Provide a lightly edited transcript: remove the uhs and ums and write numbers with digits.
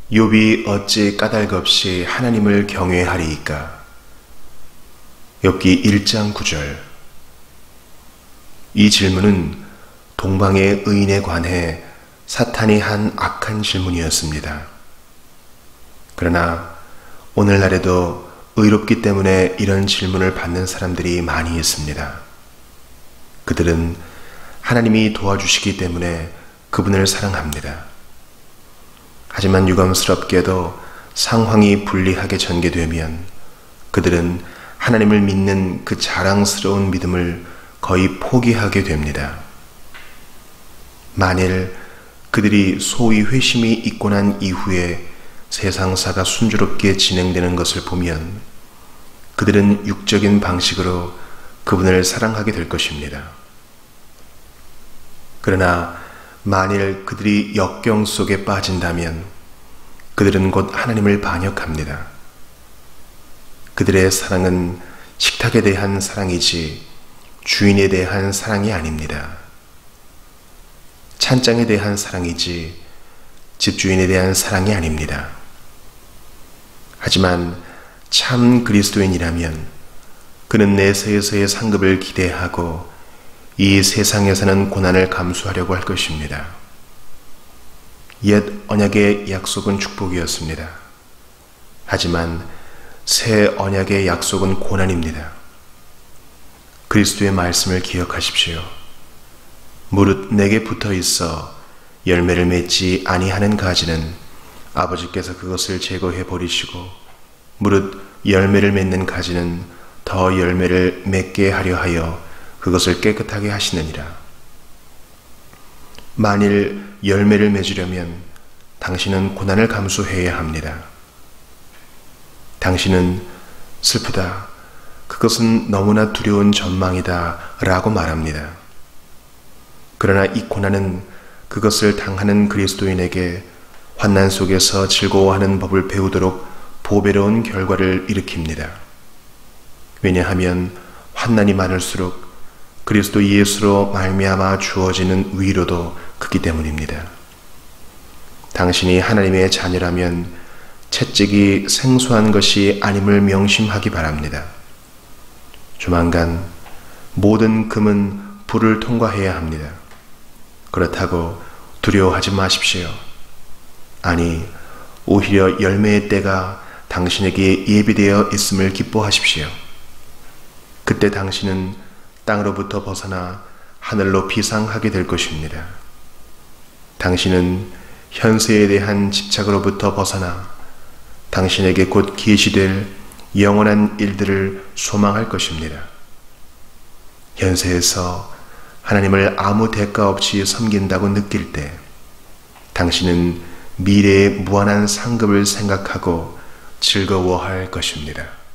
욥이 어찌 까닭없이 하나님을 경외하리이까? 욥기 1장 9절. 이 질문은 동방의 의인에 관해 사탄이 한 악한 질문이었습니다. 그러나 오늘날에도 의롭기 때문에 이런 질문을 받는 사람들이 많이 있습니다. 그들은 하나님이 도와주시기 때문에 그분을 사랑합니다. 하지만 유감스럽게도 상황이 불리하게 전개되면 그들은 하나님을 믿는 그 자랑스러운 믿음을 거의 포기하게 됩니다. 만일 그들이 소위 회심이 있고 난 이후에 세상사가 순조롭게 진행되는 것을 보면 그들은 육적인 방식으로 그분을 사랑하게 될 것입니다. 그러나 만일 그들이 역경 속에 빠진다면 그들은 곧 하나님을 반역합니다. 그들의 사랑은 식탁에 대한 사랑이지 주인에 대한 사랑이 아닙니다. 찬장에 대한 사랑이지 집주인에 대한 사랑이 아닙니다. 하지만 참 그리스도인이라면 그는 내세에서의 상급을 기대하고 이 세상에서는 고난을 감수하려고 할 것입니다. 옛 언약의 약속은 축복이었습니다. 하지만 새 언약의 약속은 고난입니다. 그리스도의 말씀을 기억하십시오. 무릇 내게 붙어 있어 열매를 맺지 아니하는 가지는 아버지께서 그것을 제거해 버리시고 무릇 열매를 맺는 가지는 더 열매를 맺게 하려 하여 그것을 깨끗하게 하시느니라. 만일 열매를 맺으려면 당신은 고난을 감수해야 합니다. 당신은 슬프다, 그것은 너무나 두려운 전망이다 라고 말합니다. 그러나 이 고난은 그것을 당하는 그리스도인에게 환난 속에서 즐거워하는 법을 배우도록 보배로운 결과를 일으킵니다. 왜냐하면 환난이 많을수록 그리스도 예수로 말미암아 주어지는 위로도 크기 때문입니다. 당신이 하나님의 자녀라면 채찍이 생소한 것이 아님을 명심하기 바랍니다. 조만간 모든 금은 불을 통과해야 합니다. 그렇다고 두려워하지 마십시오. 아니, 오히려 열매의 때가 당신에게 예비되어 있음을 기뻐하십시오. 그때 당신은 땅으로부터 벗어나 하늘로 비상하게 될 것입니다. 당신은 현세에 대한 집착으로부터 벗어나 당신에게 곧 계시될 영원한 일들을 소망할 것입니다. 현세에서 하나님을 아무 대가 없이 섬긴다고 느낄 때 당신은 미래의 무한한 상급을 생각하고 즐거워할 것입니다.